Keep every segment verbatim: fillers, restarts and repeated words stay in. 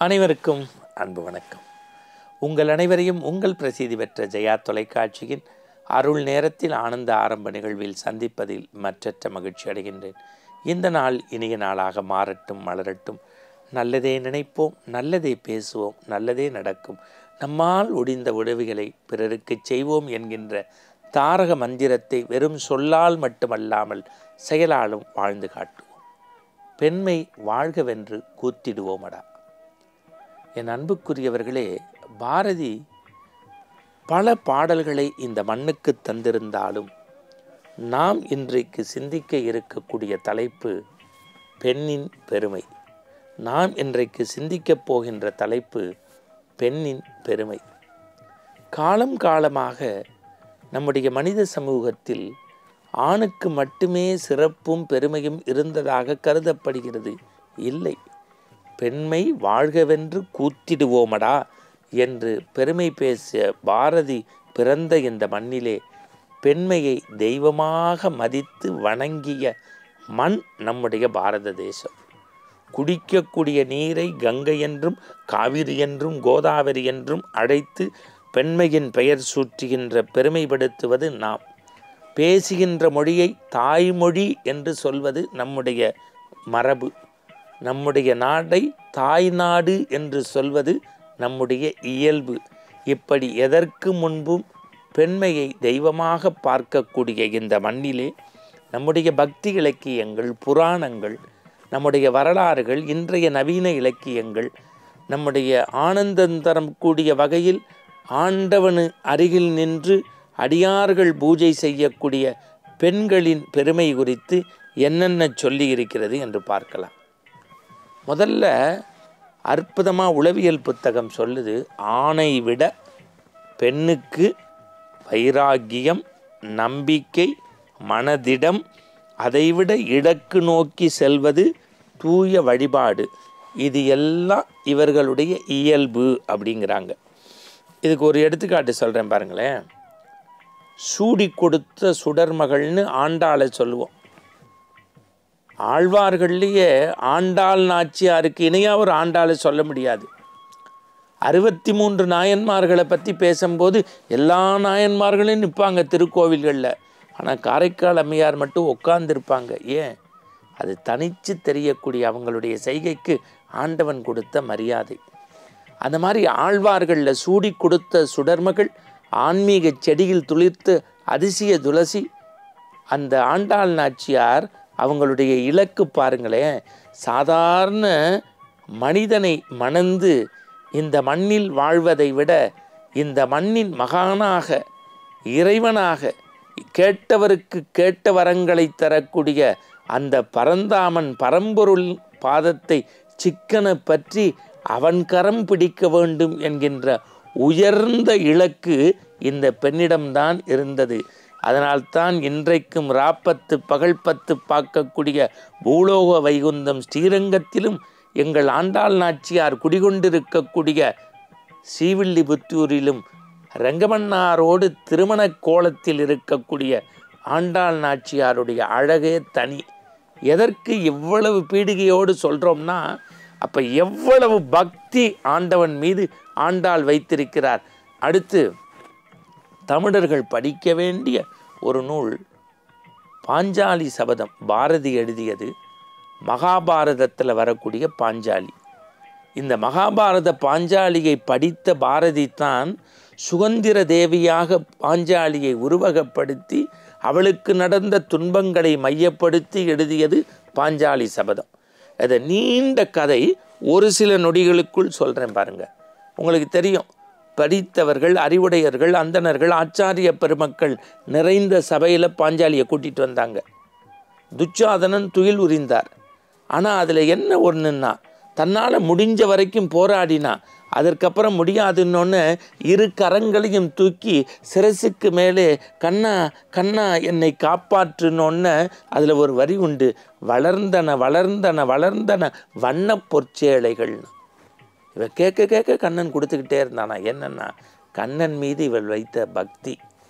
அனைவருக்கும் அன்பு வணக்கம். உங்கள் அனைவரையும் உங்கள் பிரசித்தி பெற்ற ஜெயா தொலைக்காட்சியின் அருள் நேரத்தில் ஆனந்த ஆரம்ப நிகழ்வில் சந்திப்பதில் மற்றற்ற மகிழ்ச்சி அடைகின்றேன். இந்த நாள் இனிய நாளாக மாறட்டும், மலரட்டும். நல்லதே நினைப்போம், நல்லதே பேசுவோம், நல்லதே நடக்கும். நம்மால் ஒடிந்த உதவிகளை பிறருக்கு செய்வோம் என்கின்ற தாரக மந்திரத்தை வெறும் சொல்லால் மட்டுமல்லாமல் செயலாலும் வாழ்ந்து காட்டுவோம். பெண்மை வாழ்கவென்று கூத்திடுவோமடா. என் அன்புக்குரியவர்களே, பாரதி பல பாடல்களை இந்த மண்ணுக்கு தந்திருந்தாலும் நாம் இன்றைக்கு சிந்திக்க இருக்கக்கூடிய தலைப்பு பெண்ணின் பெருமை. நாம் இன்றைக்கு சிந்திக்கப் போகின்ற தலைப்பு பெண்ணின் பெருமை. காலம் காலமாக நம்முடைய மனித சமூகத்தில் ஆணுக்கு மட்டுமே சிறப்பும் பெருமையும் இருந்ததாக கருதப்படுகிறது. இல்லை, பெண்மை வாழ்கவென்று கூத்திடுவோமடா என்று பெருமை பேசிய பாரதி பிறந்த இந்த மண்ணிலே பெண்மையை தெய்வமாக மதித்து வணங்கிய மண் நம்முடைய பாரத தேசம். குடிக்கக்கூடிய நீரை கங்கை என்றும் காவிரி என்றும் கோதாவரி என்றும் அழைத்து பெண்மையின் பெயர் சூற்றுகின்ற பெருமைப்படுத்துவது நாம். பேசுகின்ற மொழியை தாய்மொழி என்று சொல்வது நம்முடைய மரபு. நம்முடைய நாடை தாய் நாடு என்று சொல்வது நம்முடைய இயல்பு. இப்படி எதற்கு முன்பும் பெண்மையை தெய்வமாக பார்க்கக்கூடிய இந்த மண்ணிலே நம்முடைய பக்தி இலக்கியங்கள், புராணங்கள், நம்முடைய வரலாறுகள், இன்றைய நவீன இலக்கியங்கள் நம்முடைய ஆனந்தம் தரக்கூடிய வகையில் ஆண்டவனு அருகில் நின்று அடியார்கள் பூஜை செய்யக்கூடிய பெண்களின் பெருமை குறித்து என்னென்ன சொல்லி இருக்கிறது என்று பார்க்கலாம். முதல்ல அற்புதமாக உளவியல் புத்தகம் சொல்லுது, ஆணை விட பெண்ணுக்கு வைராக்கியம், நம்பிக்கை, மனதிடம், அதைவிட இலக்கு நோக்கி செல்வது தூய வழிபாடு, இது எல்லாம் இவர்களுடைய இயல்பு அப்படிங்கிறாங்க. இதுக்கு ஒரு எடுத்துக்காட்டு சொல்கிறேன் பாருங்களேன். சூடி கொடுத்த சுடர்மகள்னு ஆண்டாளை சொல்லுவோம். ஆழ்வார்கள்லேயே ஆண்டாள் நாச்சியாருக்கு இணையாக ஒரு ஆண்டாளை சொல்ல முடியாது. அறுபத்தி மூன்று நாயன்மார்களை பற்றி பேசும்போது எல்லா நாயன்மார்களும் நிற்பாங்க திருக்கோவில்களில். ஆனால் காரைக்கால் அம்மையார் மட்டும் உட்கார்ந்துருப்பாங்க. ஏன்? அது தனித்து தெரியக்கூடிய அவங்களுடைய செய்கைக்கு ஆண்டவன் கொடுத்த மரியாதை. அந்த மாதிரி ஆழ்வார்களில் சூடி கொடுத்த சுடர்மகள், ஆன்மீக செடியில் துளிர்த்து அதிசய துளசி. அந்த ஆண்டாள் நாச்சியார் அவங்களுடைய இலக்கு பாருங்களேன், சாதாரண மனிதனை மணந்து இந்த மண்ணில் வாழ்வதை விட இந்த மண்ணின் மகானாக, இறைவனாக, கேட்டவருக்கு கேட்ட வரங்களை தரக்கூடிய அந்த பரந்தாமன் பரம்பொருள் பாதத்தை சிக்கன பற்றி அவன் கரம் பிடிக்க வேண்டும் என்கின்ற உயர்ந்த இலக்கு இந்த பெண்ணிடம்தான் இருந்தது. அதனால்தான் இன்றைக்கும் ராப்பத்து பகல் பத்து பார்க்கக்கூடிய பூலோக வைகுந்தம் ஸ்ரீரங்கத்திலும் எங்கள் ஆண்டாள் நாச்சியார் குடிகொண்டிருக்கக்கூடிய ஸ்ரீவில்லிபுத்தூரிலும் ரங்கமன்னாரோடு திருமண கோலத்தில் இருக்கக்கூடிய ஆண்டாள் நாச்சியாருடைய அழகே தனி. எதற்கு இவ்வளவு பீடிகையோடு சொல்கிறோம்னா, அப்போ எவ்வளவு பக்தி ஆண்டவன் மீது ஆண்டாள் வைத்திருக்கிறார். அடுத்து தமிழர்கள் படிக்க வேண்டிய ஒரு நூல் பாஞ்சாலி சபதம். பாரதி எழுதியது. மகாபாரதத்தில் வரக்கூடிய பாஞ்சாலி. இந்த மகாபாரத பாஞ்சாலியை படித்த பாரதி தான் சுதந்திர தேவியாக பாஞ்சாலியை உருவகப்படுத்தி அவளுக்கு நடந்த துன்பங்களை மையப்படுத்தி எழுதியது பாஞ்சாலி சபதம். அதை நீண்ட கதை ஒரு சில நொடிகளுக்குள் சொல்கிறேன் பாருங்கள். உங்களுக்கு தெரியும், படித்தவர்கள், அறிவுடையர்கள், அந்தணர்கள், ஆச்சாரிய பெருமக்கள் நிறைந்த சபையில் பாஞ்சாலியை கூட்டிகிட்டு வந்தாங்க. துச்சாதனன் துயில் உரிந்தார். ஆனால் அதில் என்ன ஒன்றுன்னா, தன்னால் முடிஞ்ச வரைக்கும் போராடினா, அதற்கப்புறம் முடியாதுன்னொன்று இரு கரங்களையும் தூக்கி சிரசுக்கு மேலே கண்ணா கண்ணா என்னை காப்பாற்றுனோன்னு அதில் ஒரு வரி உண்டு, வளர்ந்தன வளர்ந்தன வளர்ந்தன வண்ண பொற்சேலைகள். இவ கேட்க கேட்க கண்ணன் கொடுத்துக்கிட்டே இருந்தானா. என்னன்னா, கண்ணன் மீது இவள் வைத்த பக்தி.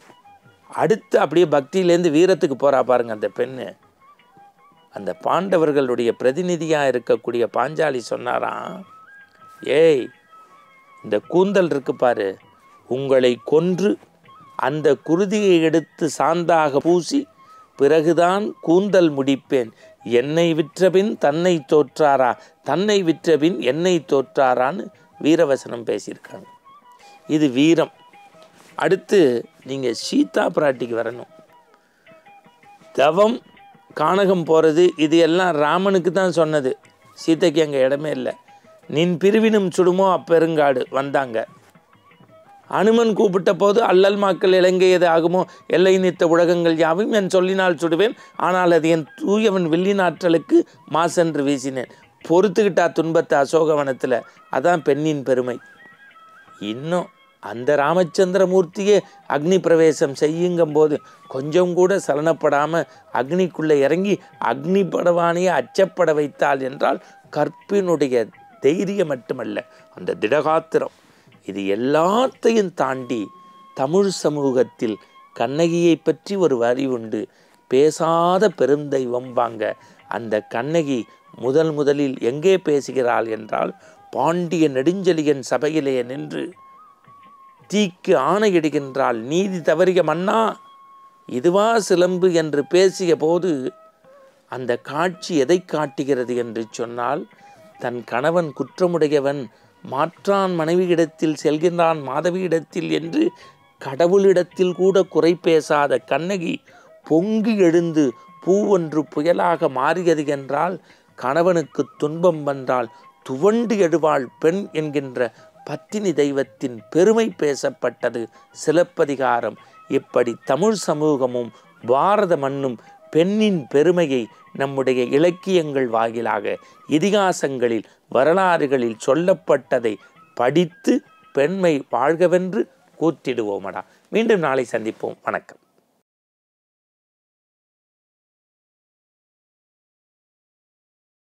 அடுத்து அப்படியே பக்தியிலேருந்து வீரத்துக்கு போகிறா பாருங்க அந்த பெண்ணு. அந்த பாண்டவர்களுடைய பிரதிநிதியாக இருக்கக்கூடிய பாஞ்சாலி சொன்னாராம், ஏய், இந்த கூந்தல் இருக்கு பாரு, உங்களை கொன்று அந்த குருதியை எடுத்து சாந்தாக பூசி பிறகுதான் கூந்தல் முடிப்பேன். என்னை விற்றபின் தன்னை தோற்றாரா, தன்னை விற்றபின் என்னை தோற்றாரான்னு வீரவசனம் பேசியிருக்காங்க. இது வீரம். அடுத்து நீங்கள் சீதா பிராட்டிக்கு வரணும். தவம், கானகம் போகிறது, இது எல்லாம் ராமனுக்கு தான் சொன்னது. சீதைக்கு அங்கே இடமே இல்லை. நின் பிரிவினும் சுடுமோ அப்பெருங்காடு வந்தாங்க. அனுமன் கூப்பிட்ட போது அல்லல் மாக்கள் இலங்கையது ஆகுமோ, எல்லை நீத்த உலகங்கள் யாவும் என் சொல்லினால் சுடுவேன், ஆனால் அது என் தூயவன் வில்லின் ஆற்றலுக்கு மாசென்று வீசினேன். பொறுத்துக்கிட்டா துன்பத்தை அசோகவனத்தில். அதான் பெண்ணின் பெருமை. இன்னும் அந்த ராமச்சந்திரமூர்த்தியே அக்னி பிரவேசம் செய்யுங்கும் போது கொஞ்சம் கூட சலனப்படாமல் அக்னிக்குள்ளே இறங்கி அக்னி படவானையை அச்சப்பட வைத்தாள் என்றால் கற்பினுடைய தைரியம் மட்டுமல்ல, அந்த திடகாத்திரம். இது எல்லாத்தையும் தாண்டி தமிழ் சமூகத்தில் கண்ணகியை பற்றி ஒரு வரி உண்டு. பேசாத பெருந்தெய்வம் வாங்க. அந்த கண்ணகி முதல் முதலில் எங்கே பேசுகிறாள் என்றால், பாண்டிய நெடுஞ்செழியன் சபையிலே நின்று தீக்கு ஆணையிடுகின்றாள். நீதி தவறிய மன்னா, இதுவா சிலம்பு என்று பேசிய போது அந்த காட்சி எதை காட்டுகிறது என்று சொன்னால், தன் கணவன் குற்றமுடையவன், மாற்றான் மனைவியிடத்தில் செல்கின்றான் மாதவியிடத்தில் என்று கடவுளிடத்தில் கூட குறை பேசாத கண்ணகி பொங்கி எழுந்து பூவொன்று புயலாக மாறியது என்றால், கணவனுக்கு துன்பம் வந்தால் துவண்டு எழுவாள் பெண் என்கின்ற பத்தினி தெய்வத்தின் பெருமை பேசப்பட்டது சிலப்பதிகாரம். இப்படி தமிழ் சமூகமும் பாரத மண்ணும் பெண்ணின் பெருமையை நம்முடைய இலக்கியங்கள் வாயிலாக இதிகாசங்களில் வரலாறுகளில் சொல்லப்பட்டதை படித்து பெண்மை வாழ்கவென்று கூத்திடுவோமடா. மீண்டும் நாளை சந்திப்போம். வணக்கம்.